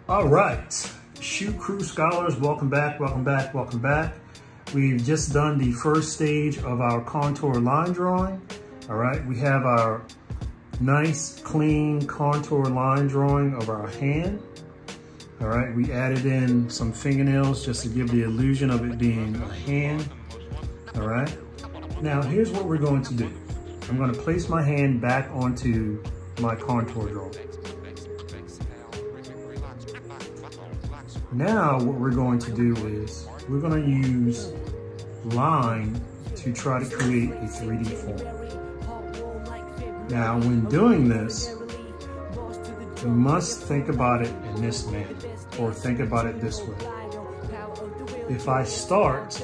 All right, Shoe Crew scholars, welcome back, welcome back, welcome back. We've just done the first stage of our contour line drawing. All right, we have our nice, clean contour line drawing of our hand. All right, we added in some fingernails just to give the illusion of it being a hand. All right, now here's what we're going to do. I'm going to place my hand back onto my contour drawing. Now what we're going to do is we're going to use line to try to create a 3D form. Now when doing this, you must think about it in this manner, or think about it this way. If I start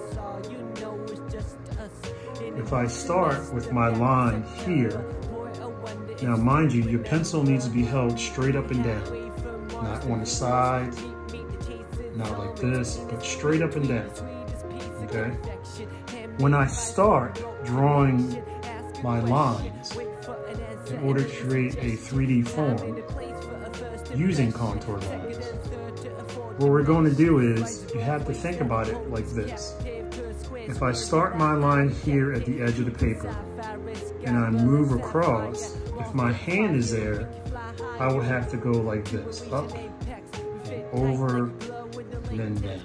with my line here, now mind you, your pencil needs to be held straight up and down, not on the side, not like this, but straight up and down, okay? When I start drawing my lines in order to create a 3D form using contour lines, what we're going to do is you have to think about it like this. If I start my line here at the edge of the paper and I move across, if my hand is there, I will have to go like this, up and over and then down.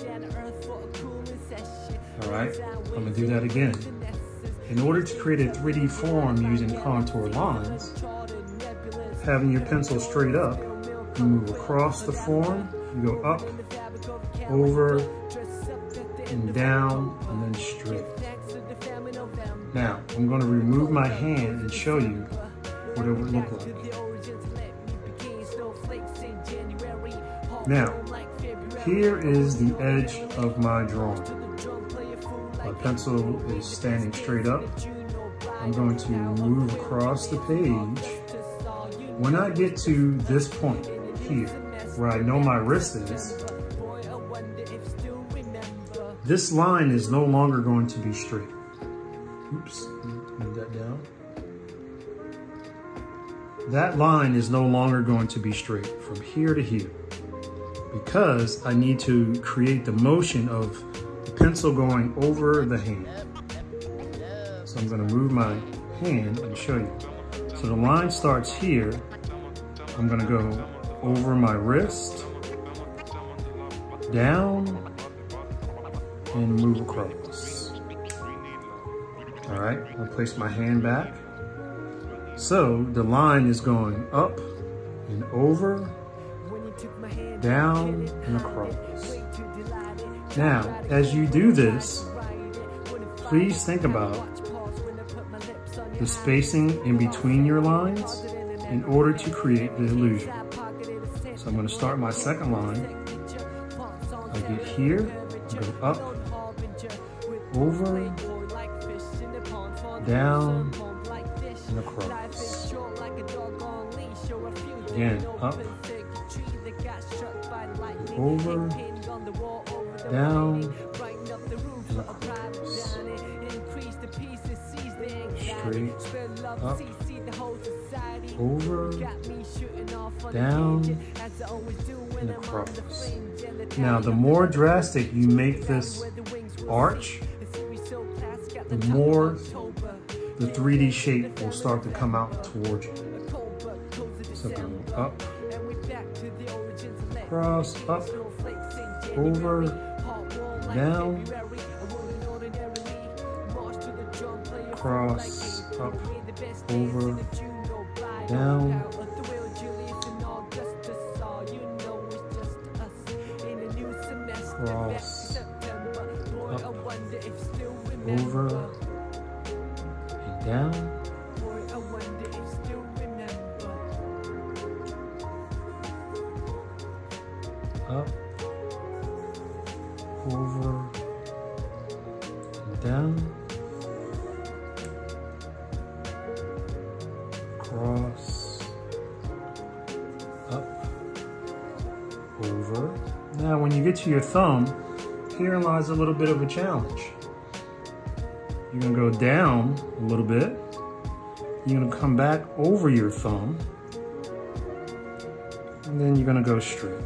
All right, I'm gonna do that again. In order to create a 3D form using contour lines, having your pencil straight up, you move across the form, you go up, over, and down, and then straight. Now, I'm going to remove my hand and show you what it would look like. Now, here is the edge of my drawing. My pencil is standing straight up. I'm going to move across the page. When I get to this point here, where I know my wrist is, this line is no longer going to be straight. Oops, move that down. That line is no longer going to be straight from here to here, because I need to create the motion of the pencil going over the hand. So I'm going to move my hand and show you. So the line starts here. I'm going to go over my wrist, down, and move across. All right, I'll place my hand back. So the line is going up and over, down and across. Now, as you do this, please think about the spacing in between your lines in order to create the illusion. So I'm going to start my second line. I get here, go up, over, down, and across. Again, up, over, down, and across. Straight, up, over, down, and across. Now, the more drastic you make this arch, the more the 3D shape will start to come out towards you. So go up, across, up, over, down, across, up, over, down, across, up, over, and down, up, over, and down, across, up, over. Now when you get to your thumb, herein lies a little bit of a challenge. You're gonna go down a little bit. You're gonna come back over your thumb. And then you're gonna go straight.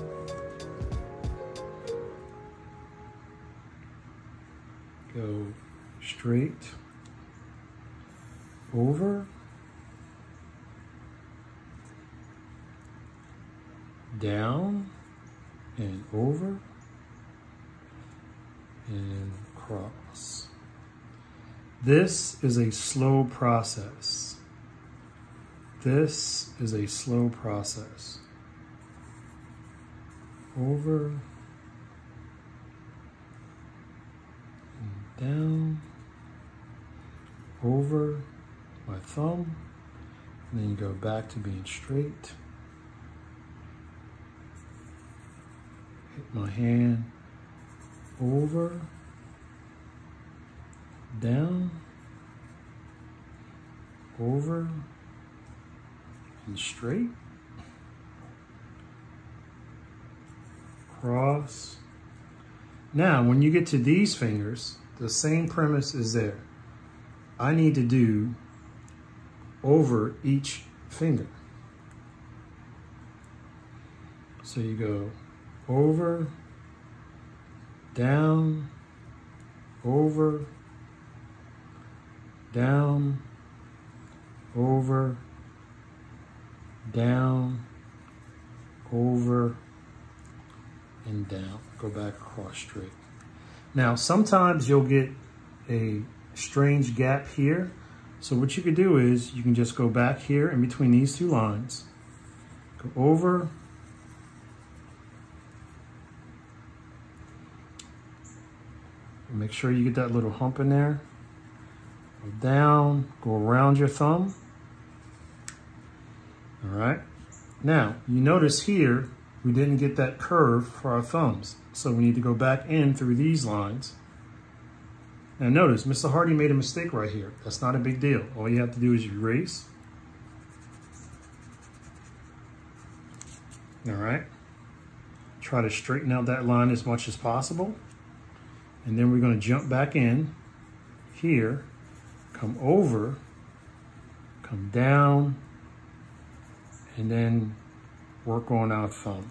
Go straight, over, down, and over, and cross. This is a slow process. This is a slow process. Over, and down, over my thumb, and then you go back to being straight. Hit my hand over, down, over, and straight, cross. Now, when you get to these fingers, the same premise is there. I need to do over each finger. So you go over, down, over, down, over, down, over, and down. Go back across straight. Now, sometimes you'll get a strange gap here. So what you could do is you can just go back here in between these two lines, go over, make sure you get that little hump in there, go down, go around your thumb. All right. Now, you notice here, we didn't get that curve for our thumbs. So we need to go back in through these lines. Now notice, Mr. Hardy made a mistake right here. That's not a big deal. All you have to do is erase. All right. Try to straighten out that line as much as possible. And then we're going to jump back in here, come over, come down, and then work on our thumb.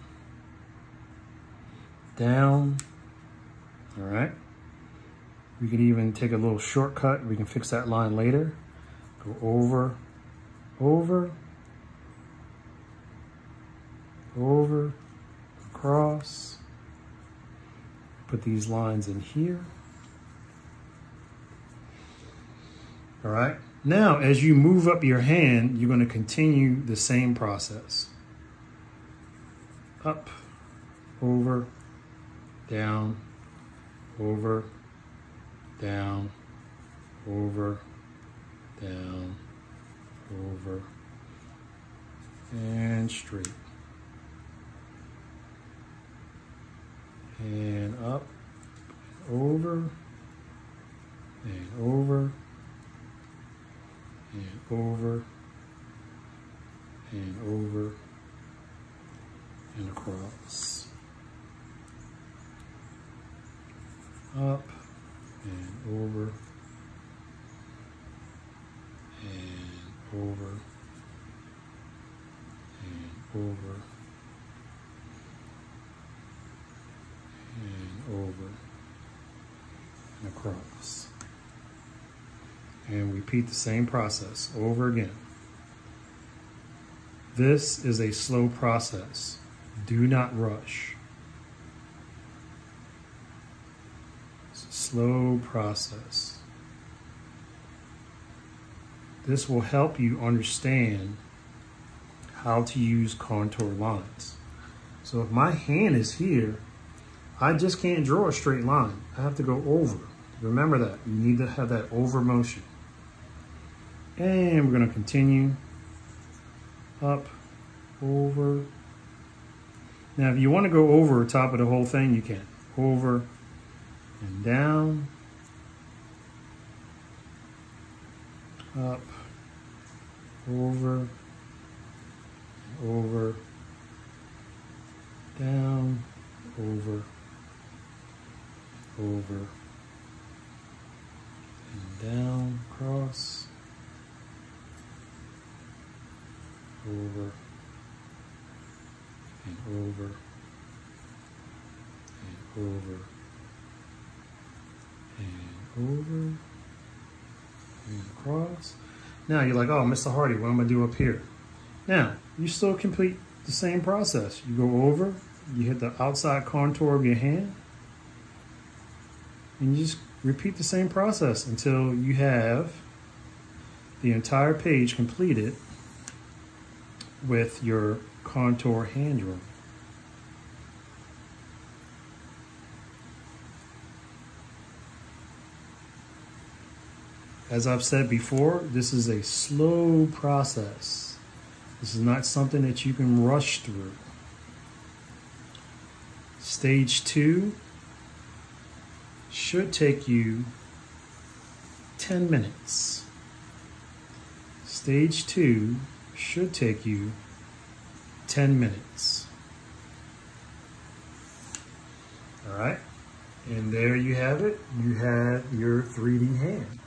Down. All right. We could even take a little shortcut. We can fix that line later. Go over, over, over, across. Put these lines in here. All right. Now, as you move up your hand, you're going to continue the same process. Up, over, down, over, down, over, down, over, and straight. And up, over, and over, and over, and over, and across. Up, and over, and over, and over, and over, and across. And repeat the same process over again. This is a slow process. Do not rush. It's a slow process. This will help you understand how to use contour lines. So if my hand is here, I just can't draw a straight line. I have to go over. Remember that. You need to have that over motion. And we're going to continue up, over. Now, if you want to go over top of the whole thing, you can. Over and down, up, over, over, down, over, over, and down, cross, over, and over and over and over and across. Now you're like, oh, Mr. Hardy, what am I gonna do up here? Now, you still complete the same process. You go over, you hit the outside contour of your hand, and you just repeat the same process until you have the entire page completed with your contour hand drawing. As I've said before, this is a slow process. This is not something that you can rush through. Stage 2 should take you 10 minutes. Stage 2 should take you 10 minutes. All right, and there you have it. You have your 3D hand.